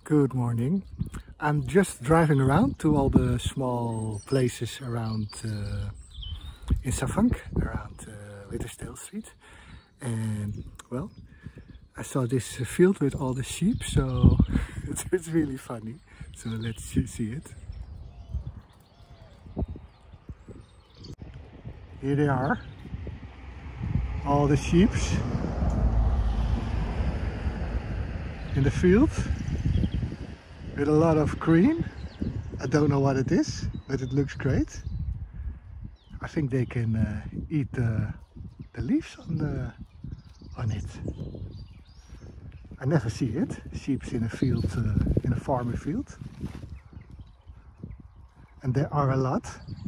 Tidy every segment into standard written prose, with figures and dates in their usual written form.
Good morning. I'm just driving around to all the small places around in Suffolk, around Witherstale Street. And well, I saw this field with all the sheep, so it's really funny. So let's see it. Here they are, all the sheep in the field with a lot of green. I don't know what it is, but it looks great. I think they can eat the leaves on it. I never see it. Sheep in a field, in a farming field, and there are a lot.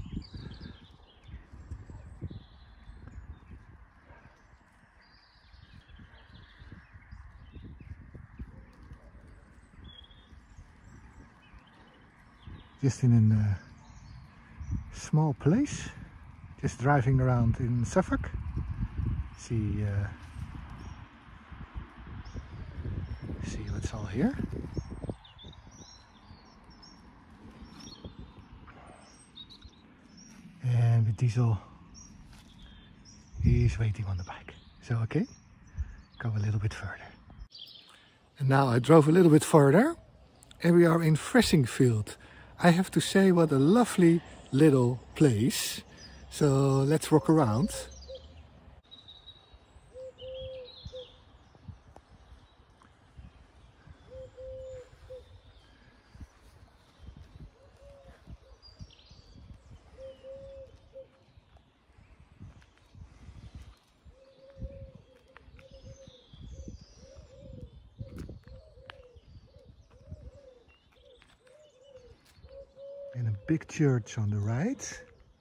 Just in a small place, just driving around in Suffolk. See what's all here. And the diesel is waiting on the bike. So okay, go a little bit further. And now I drove a little bit further and we are in Fressingfield. I have to say, what a lovely little place. So let's walk around. And a big church on the right.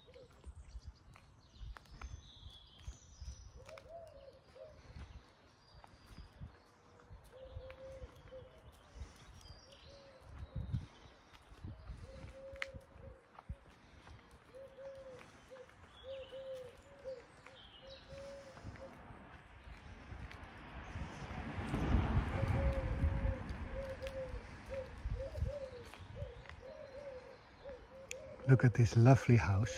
Look at this lovely house.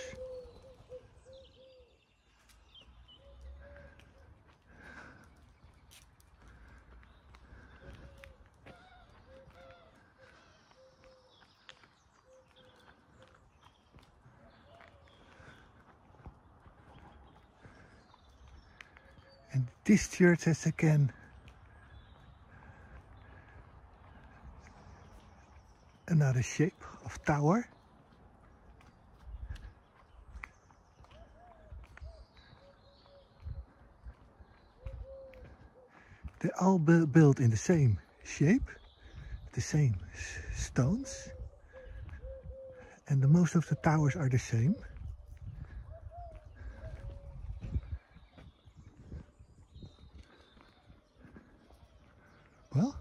And this church has again another shape of tower. They're all built in the same shape, the same stones, and most of the towers are the same. Well,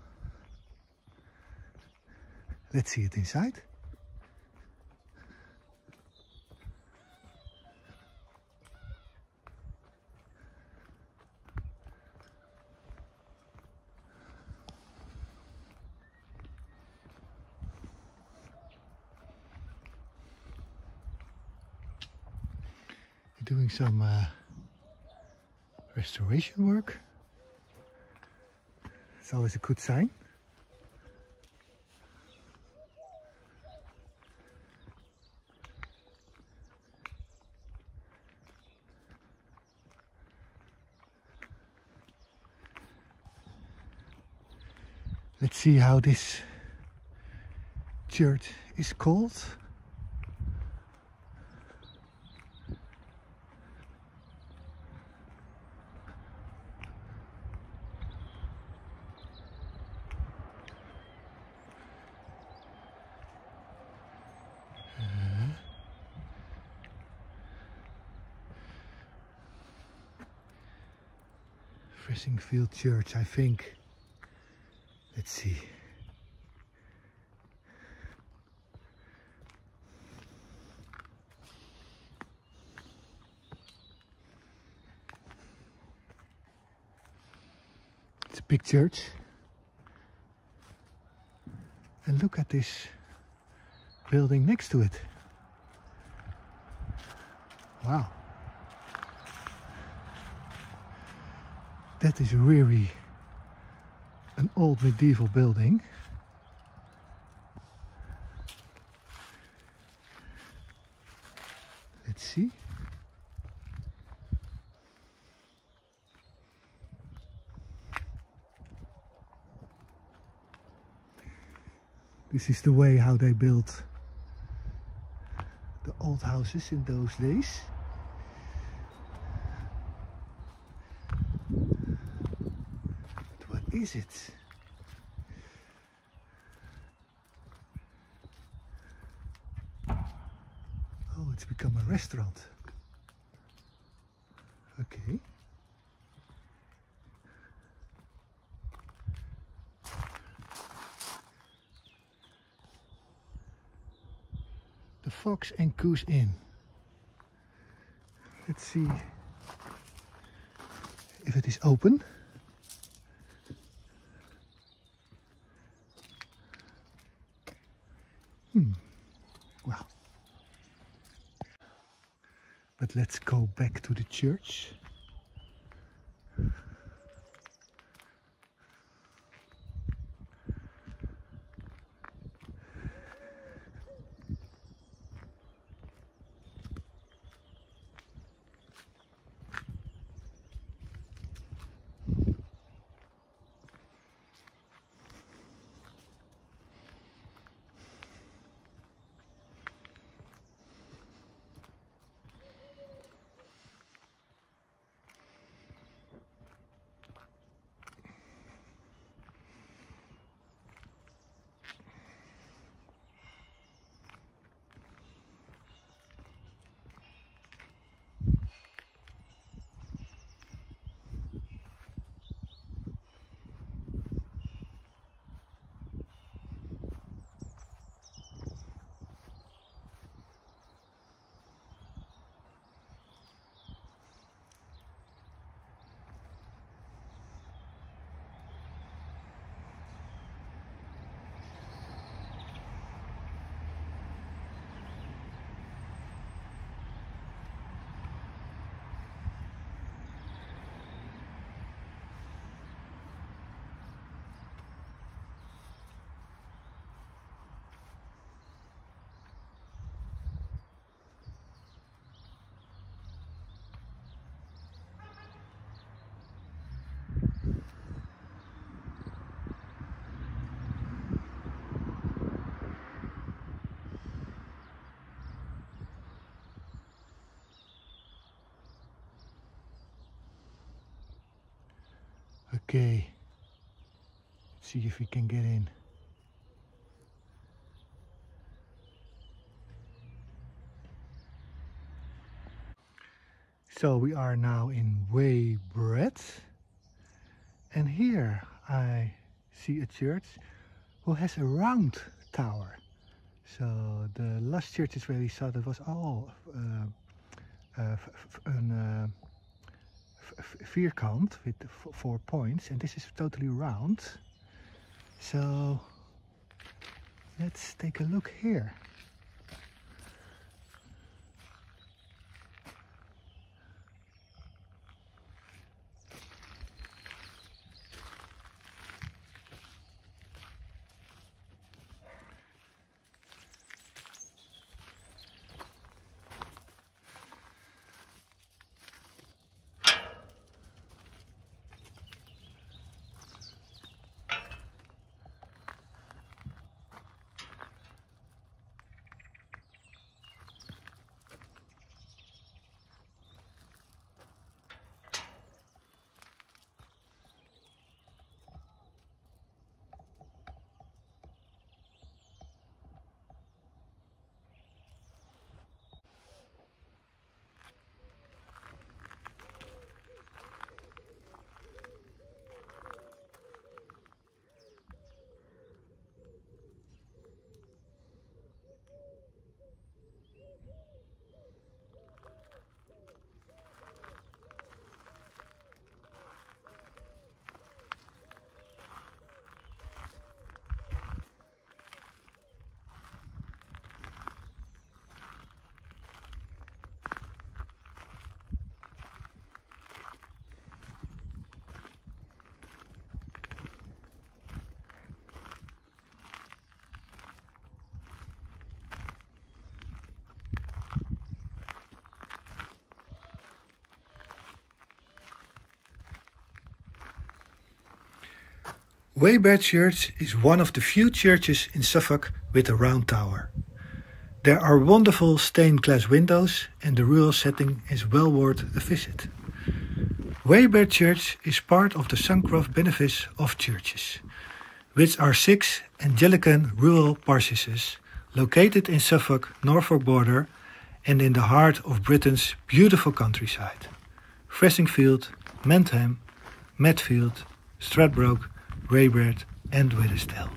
let's see it inside. Doing some restoration work. It's always a good sign. Let's see how this church is called. Fressingfield Church, I think. Let's see. It's a big church. And look at this building next to it. Wow. That is really an old medieval building. Let's see. This is the way how they built the old houses in those days. But what is it? Oh, it's become a restaurant. Okay. The Fox and Goose Inn. Let's see if it is open. Well, but let's go back to the church. Okay, let's see if we can get in. So we are now in Weybread, and here I see a church who has a round tower. So the last churches where we saw that was all vierkant with 4 points, and this is totally round. So let's take a look here. Weybread Church is one of the few churches in Suffolk with a round tower. There are wonderful stained glass windows and the rural setting is well worth a visit. Weybread Church is part of the Suncroft benefice of churches, which are 6 Anglican rural parishes located in Suffolk Norfolk border and in the heart of Britain's beautiful countryside. Fressingfield, Mentham, Medfield, Stradbroke, Weybread and Withersdale.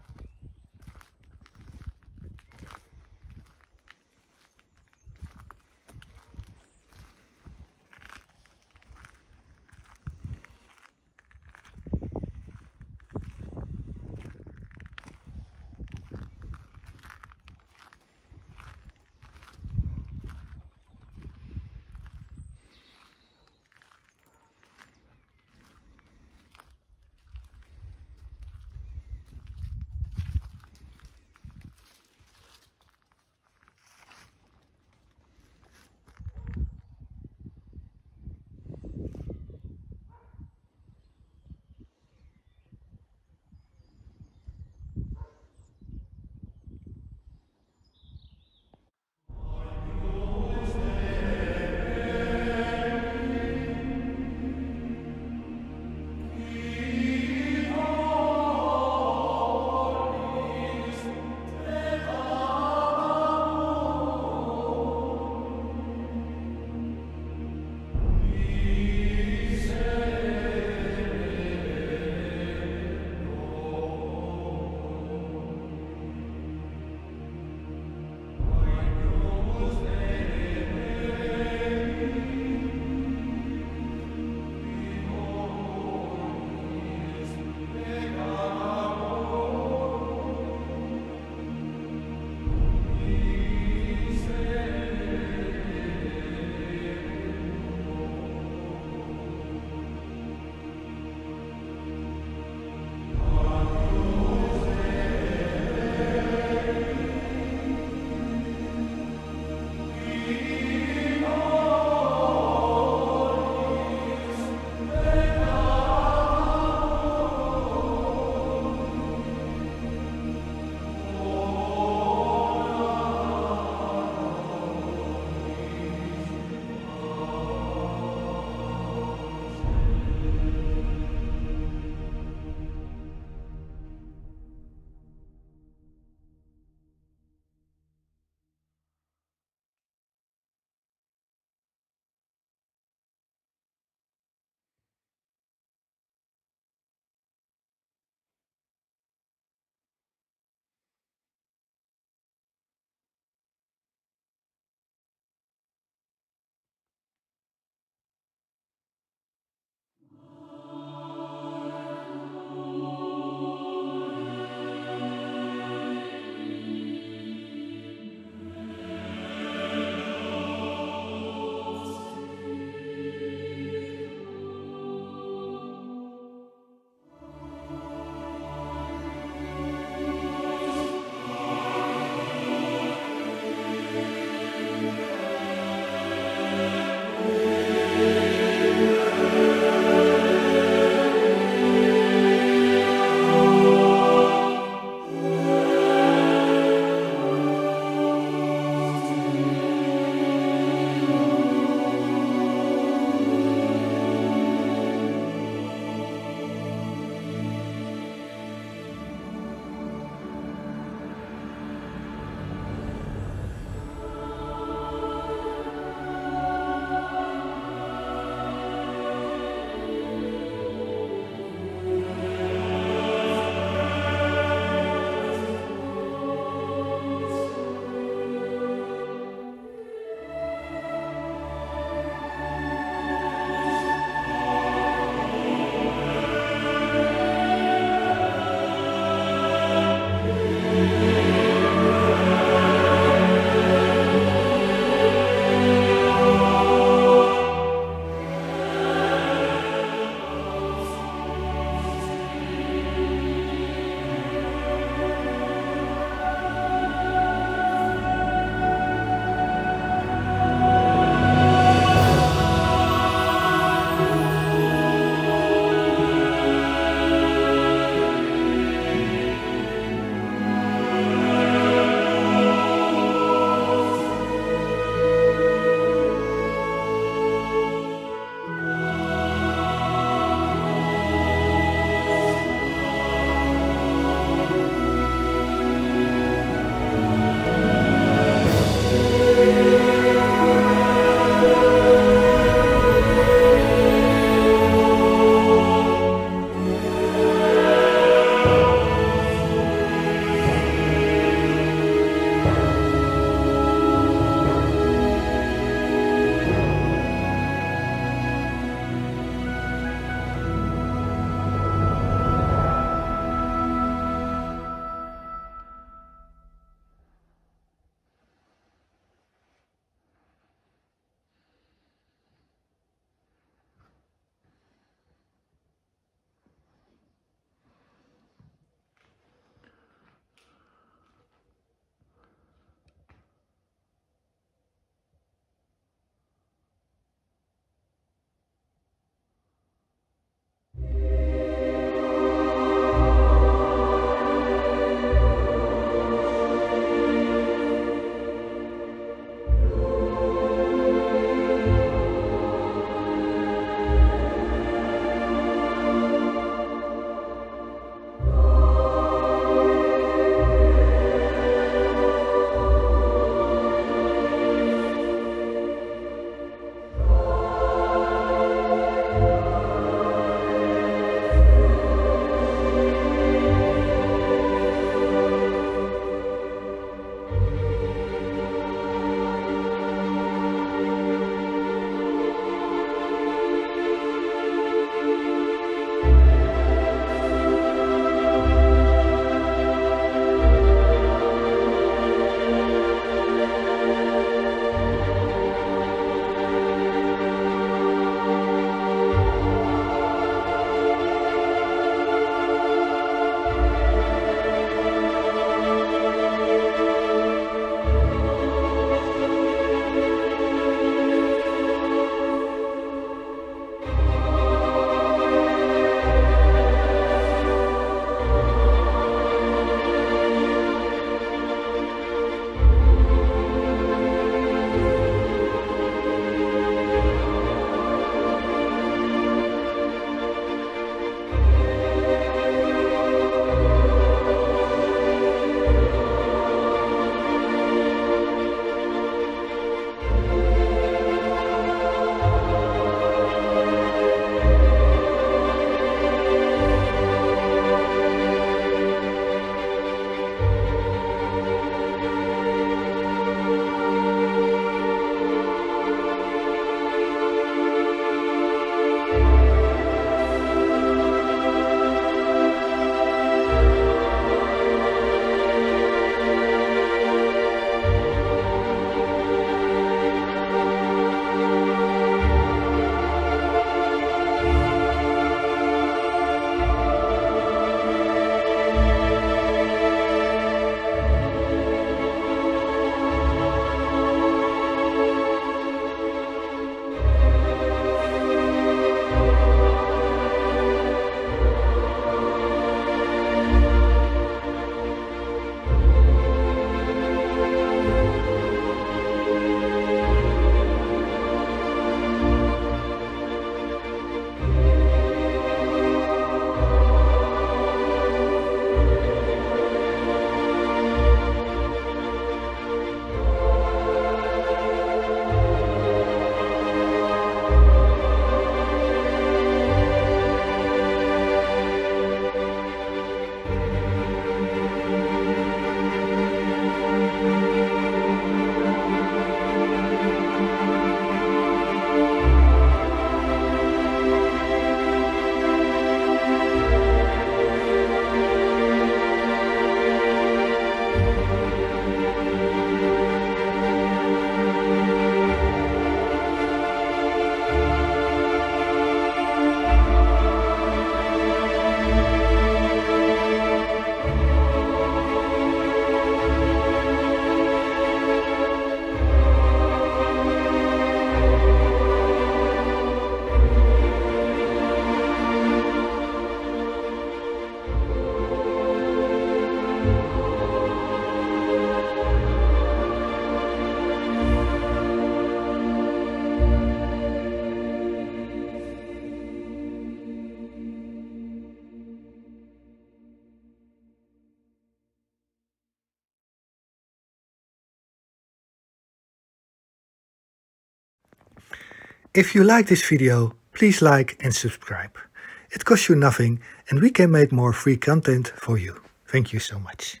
If you like this video, please like and subscribe. It costs you nothing and we can make more free content for you. Thank you so much.